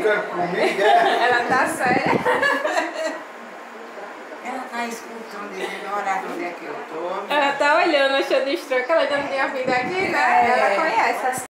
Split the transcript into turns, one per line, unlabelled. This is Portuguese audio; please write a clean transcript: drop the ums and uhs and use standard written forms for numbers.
brincando comigo, é?
Ela tá séria.
Ela tá escutando, dizendo, olha onde é que eu tô.
Ela tá olhando, achando estranho que ela ainda não tinha vindo aqui, né? Ela conhece.